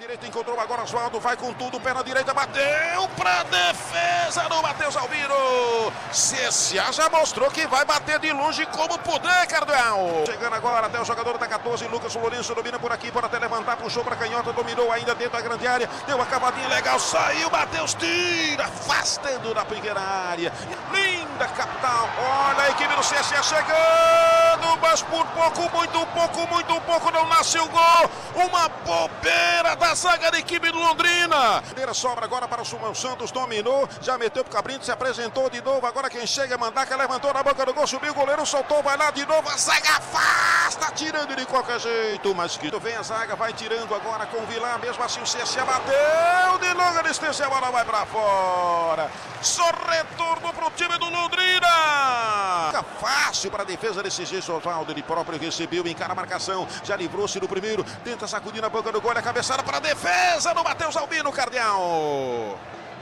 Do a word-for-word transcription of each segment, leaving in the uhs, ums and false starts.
Direita encontrou agora Oswaldo, vai com tudo, perna direita, bateu pra defesa do Matheus Albino. C S A já mostrou que vai bater de longe como puder, Cardeal. Chegando agora até o jogador da quatorze, Lucas Lourenço domina por aqui, pode até levantar, puxou pra canhota, dominou ainda dentro da grande área, deu uma cavadinha legal, saiu, Matheus tira, afastando da pequena área. Linda capital, olha a equipe do C S A chegando, mas por pouco, muito pouco, muito pouco não nasce o gol. Uma bobeira da zaga da equipe do Londrina. Bandeira sobra agora para o Sumão Santos, dominou, já meteu pro Cabrinho, se apresentou de novo, agora quem chega é Mandaca, levantou na boca do gol, subiu o goleiro, soltou, vai lá de novo, a zaga afasta, tirando de qualquer jeito, mas que vem a zaga, vai tirando agora com o Vilar, mesmo assim o C S A bateu de longa distância, a bola vai para fora. Só retorno pro time do Londrina. Fica fácil para a defesa desse gesto, Oswaldo, ele próprio recebeu, encara a marcação, já livrou-se do primeiro, tenta sacudir na boca do gol, a cabeçada para a defesa do Matheus Albino, Cardeal.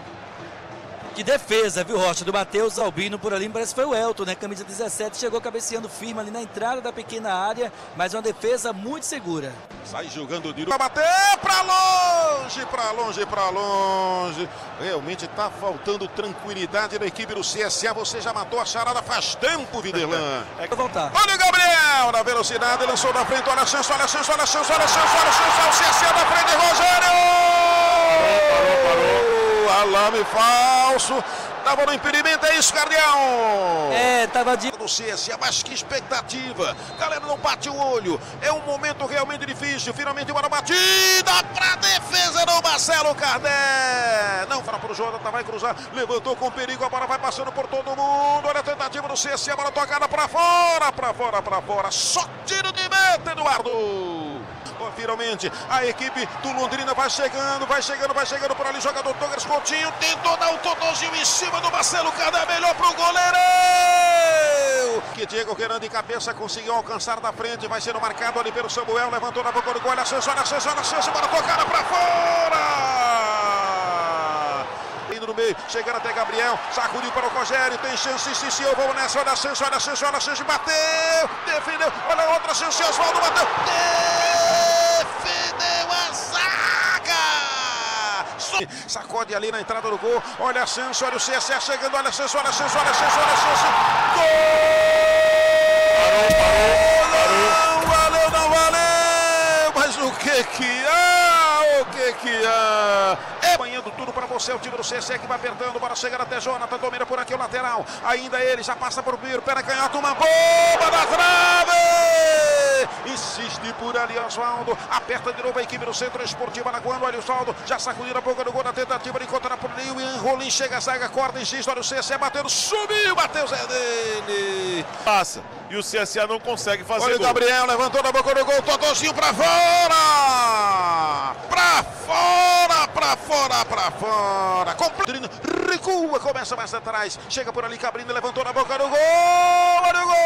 Que defesa, viu, Rocha, do Matheus Albino por ali, parece que foi o Elton, né, camisa dezessete, chegou cabeceando firme ali na entrada da pequena área, mas uma defesa muito segura. Sai jogando de novo, vai bater pra longe, pra longe, pra longe. Realmente tá faltando tranquilidade na equipe do C S A, você já matou a charada faz tempo, Viderlan. É que voltar. Olha o Gabriel na velocidade, lançou na frente, olha a chance, olha a chance, olha a chance, olha a chance, olha a chance, olha o C S A na frente, Rogério! Parou, parou. Alame falso, tava no impedimento, é isso, Cardeal? É, tava de... do C S A, mas que expectativa, galera não bate o olho, é um momento realmente difícil, finalmente uma batida pra defesa do Marcelo Cardé, não para pro Jonathan, vai cruzar, levantou com perigo, a bola vai passando por todo mundo, olha a tentativa do C S A, bola tocada pra fora, pra fora, pra fora, só tiro de meta, Eduardo. Finalmente, a equipe do Londrina vai chegando, vai chegando, vai chegando por ali, jogador Douglas Coutinho, tentou dar um totozinho em cima do Marcelo Cardé, melhor pro goleiro! Que Diego querendo de cabeça, conseguiu alcançar da frente, vai sendo marcado ali pelo Samuel, levantou na boca do gol, olha a chance, olha a chance, olha a chance, para tocar pra fora! Indo no meio, chegando até Gabriel, sacudiu para o Rogério, tem chance, sim, sim, vamos nessa, olha a chance, olha a chance, olha a chance, bateu, defendeu, olha a outra chance, Oswaldo bateu, defendeu a zaga! Sacode ali na entrada do gol, olha a chance, olha o C S A chegando, olha a chance, olha a chance, olha a chance, olha a chance, gol! Parou, parou, parou. Não valeu, não valeu, mas o que que há, o que que há? É banhando tudo para você, o time do C S A que vai apertando, para chegar até Jonathan, domina por aqui o lateral, ainda ele, já passa por Biro, pera canhota, uma bomba na trave! Insiste por ali, Oswaldo, aperta de novo a equipe do Centro Esportivo Alagoano, olha o Oswaldo, já sacudiu a boca do gol na tentativa de encontrar por ali, o Rolim chega a zaga, corta, insiste, olha o C S A batendo, subiu, Matheus é dele! Passa, e o C S A não consegue fazer olha gol. O Gabriel, levantou na boca do gol, Totozinho pra fora! Pra fora, pra fora, pra fora! Completino, recua, começa mais atrás, chega por ali, Cabrinho, levantou na boca do gol, olha o gol!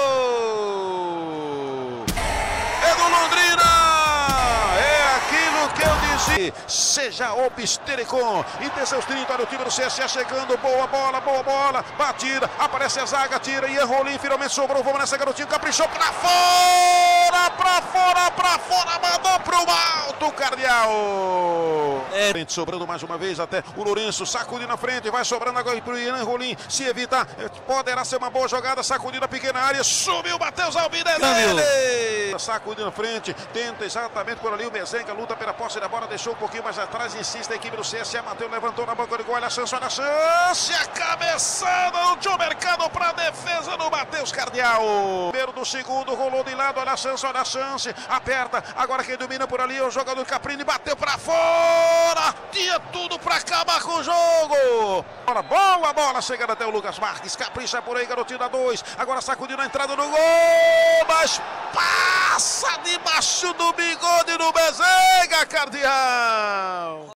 É do Londrina! É aquilo que eu disse! Seja Obstericon! E tem seus trinta, olha o time do C S A chegando, boa bola, boa bola, batida, aparece a zaga, tira, Ian Rolim, finalmente sobrou, vamos nessa garotinha, caprichou pra fora, pra fora, pra fora, mandou pro alto, Cardeal! É. Frente sobrando mais uma vez, até o Lourenço, sacudindo na frente, vai sobrando agora pro Ian Rolim, se evitar, poderá ser uma boa jogada, sacudindo a pequena área, subiu, Matheus Albino, é dele! Sacudindo na frente, tenta exatamente por ali o Mezenga, luta pela posse da bola, deixou um pouquinho mais atrás, insiste a equipe do C S A, Matheus levantou na boca do gol, olha a chance, olha a chance, a cabeçada do Tio Mercado para a defesa do Matheus Cardeal. Primeiro do segundo, rolou de lado, olha a chance, olha a chance, aperta, agora quem domina por ali é o jogador Caprini, bateu para fora, tinha tudo para acabar com o jogo. Bola, boa bola, chegando até o Lucas Marques, capricha por aí, garotinho da dois, agora sacudiu na entrada do gol, mas passa debaixo do bigode do Mezenga, Cardeal.